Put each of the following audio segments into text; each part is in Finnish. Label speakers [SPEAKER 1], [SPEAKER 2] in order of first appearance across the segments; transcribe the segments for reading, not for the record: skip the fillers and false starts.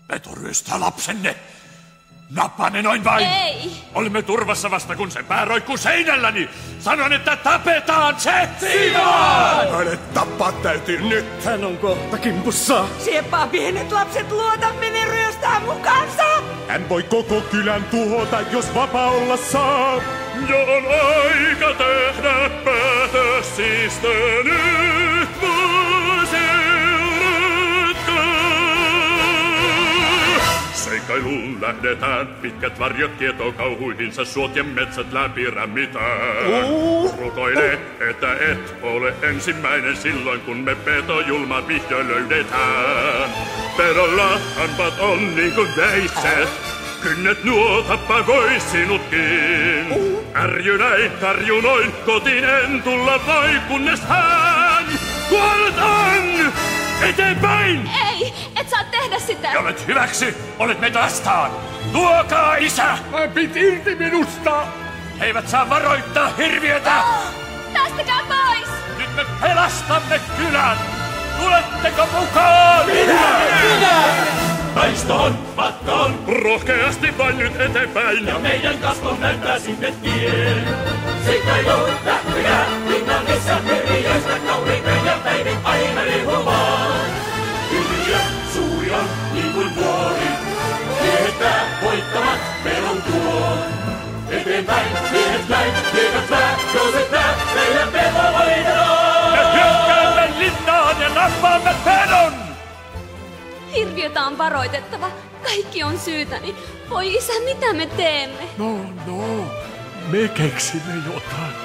[SPEAKER 1] Peto ryöstää lapsenne. Nappaa ne noin vain.
[SPEAKER 2] Ei.
[SPEAKER 1] Olemme turvassa vasta kun sen pää roikkuu seinälläni. Sanon, että tapetaan se.
[SPEAKER 3] Simon! Hänet tappaa täytyy nyt.
[SPEAKER 4] Hän on kohta kimpussa.
[SPEAKER 5] Siepaa pienet lapset luotamme, ne ryöstää mukansa.
[SPEAKER 3] Hän voi koko kylän tuhota, jos vapaa olla saa.
[SPEAKER 1] Jo on aika tehdä päätös, siis te nyt vaan seuratkaa. Seikkailuun lähdetään, pitkät varjot kietoo kauhuihinsa, suot ja metsät läpi rämmitään. Rukoile, että et ole ensimmäinen silloin, kun me petojulma vihdoin löydetään. Pedolla hanpat on niin kuin veitset, kynnet nuo tappakoi sinutkin. Ärjynäin, karjunoin, kotiin en tulla voi, kunnes hän kuoletaan! Eteenpäin!
[SPEAKER 2] Ei, et saa tehdä sitä.
[SPEAKER 1] Ja olet hyväksi, olet meitä vastaan. Tuokaa isä!
[SPEAKER 3] Pit irti minusta!
[SPEAKER 1] He eivät saa varoittaa hirviötä!
[SPEAKER 2] Päästäkää pois!
[SPEAKER 1] Nyt me pelastamme kylän! Tuletteko mukaan?
[SPEAKER 4] Minä!
[SPEAKER 1] Taistoon, matkoon! Rohkeasti vain nyt eteenpäin! Ja meidän kasvon näyttää sinne tien!
[SPEAKER 6] Seikkailuun lähtekää, linnan missä meriäistä kauniimmin ja päivin aina rihumaan. Hyviä, suuria, niin kuin vuori, miehettää voittamat pelon tuon. Eteenpäin, miehet näin, miehet vää, jouset nää, meidän peto voitetaan!
[SPEAKER 1] Me hyökkäämme linnaan ja nappaamme pedon!
[SPEAKER 2] Hirviötä on varoitettava. Kaikki on syytäni. Voi isä, mitä me teemme?
[SPEAKER 3] No, me keksimme jotain.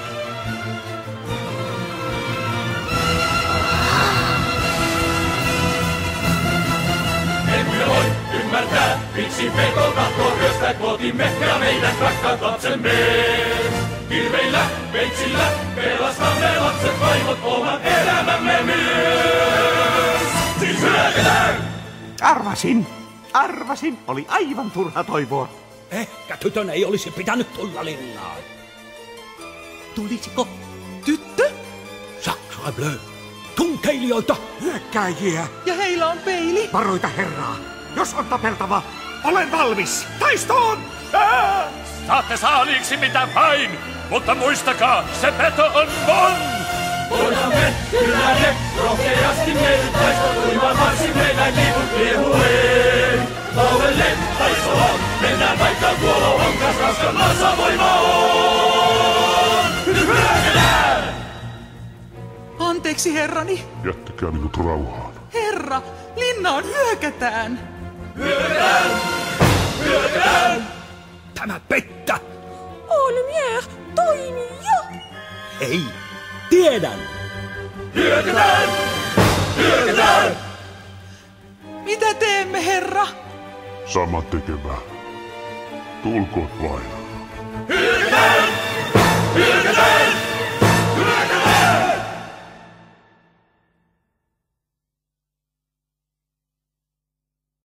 [SPEAKER 6] Emme voi ymmärtää, miksi peto tahtoo ryöstää kotimme ja meidän rakkaat lapsemme. Kirveillä, veitsillä, pelastamme lapset, vaimot, oman elämämme myös. Siis hyökätään!
[SPEAKER 7] Arvasin, oli aivan turha toivoa.
[SPEAKER 4] Ehkä tytön ei olisi pitänyt tulla linnaan.
[SPEAKER 7] Tulisiko tyttö?
[SPEAKER 4] Sacre bleu! Tunkeilijoita!
[SPEAKER 7] Hyökkääjiä.
[SPEAKER 5] Ja heillä on peili.
[SPEAKER 7] Varoita herraa. Jos on tapeltava, olen valmis. Taistoon!
[SPEAKER 1] Saatte saaliiksi mitä vain, mutta muistakaa, se peto on mon!
[SPEAKER 6] Voidamme kylänne rohkeasti meidän taisteluimaan marssin meidän liivut liehueen. Laulelle taistoon, mennään vaikka tuolla onkas raskan maassa voima on. Hyökätään!
[SPEAKER 5] Anteeksi, herrani.
[SPEAKER 3] Jättäkää minut rauhaan.
[SPEAKER 5] Herra, linnaan hyökätään.
[SPEAKER 6] Hyökätään! Hyökätään!
[SPEAKER 4] Tämä pettä!
[SPEAKER 5] Olmier, toimi jo.
[SPEAKER 4] Ei, tiedän!
[SPEAKER 6] Hyökätään! Hyökätään!
[SPEAKER 5] Mitä teemme, herra?
[SPEAKER 3] Sama tekevä. Tulkoot vain.
[SPEAKER 6] Hyökätään!